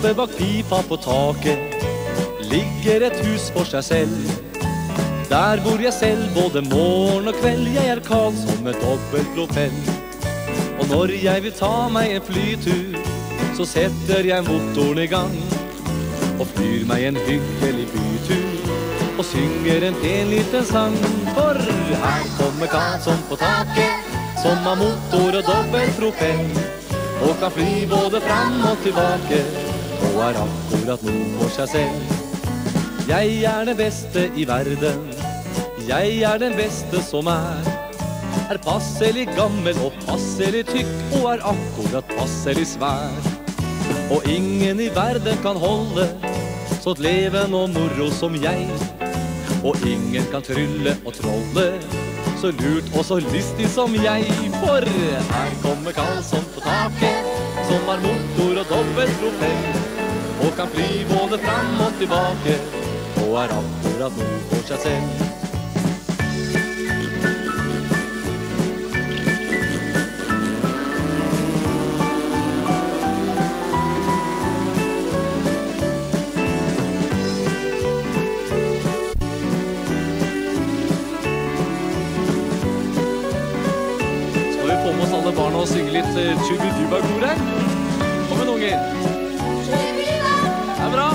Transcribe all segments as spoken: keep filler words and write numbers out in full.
Oppe bak pipa på taket ligger et hus for seg selv. Der bor jeg selv både morgen og kveld. Jeg er Karl som et dobbelt propell. Og når jeg vil ta meg en flytur, så setter jeg motoren i gang og flyr meg en hyggelig bytur og synger en pen liten sang. For her kommer Karlsson på taket, som har motor og dobbelt propell, og kan fly både fram og tilbake, og er akkurat noe for seg selv. Jeg er den beste i verden, jeg er den beste som er. Er passelig gammel og passelig tykk, og er akkurat passelig svær. Og ingen i verden kan holde så leven og moro som jeg. Og ingen kan trylle og trolle så lurt og så lystig som jeg. For her kommer Karlsson på taket, som har motor og dobbelt propell, og kan fly både fram og tilbake, og er akkurat noe for seg selv. Skal vi få med oss alle barna og synge litt Tjubiduba-kor her? Kom med unger. Det er bra.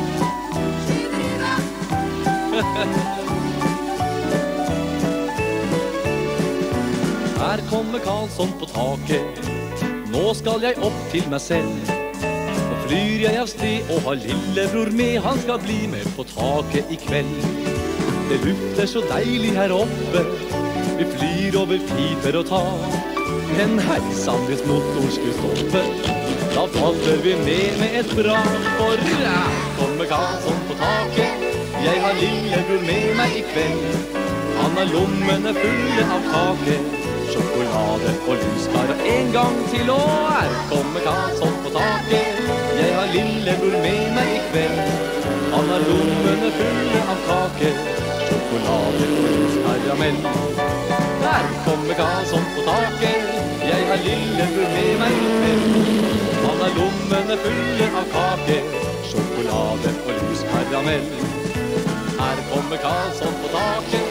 Her kommer Karlsson på taket, nå skal jeg opp til meg selv. Nå flyr jeg av sted og har lillebror med, han skal bli med på taket i kveld. Det lukter så deilig her oppe, vi flyr over piper og tak. Men heisann, hvis motoren skulle stoppe, da faller vi med med et brak. For her kommer Karlsson på taket, jeg har lillebror med meg i kveld. Han har lommene fulle av kake, sjokolade og lyskar. Og en gang til, og her kommer Karlsson på taket, jeg har lillebror med meg i kveld. Han har lommene fulle av kake, sjokolade og lyskaramell. Her kommer Karlsson på taket, jeg har lillebror med meg i kveld. Han har lommene fulle av kake, sjokolade og lyskaramell. Her kommer Karlsson på taket,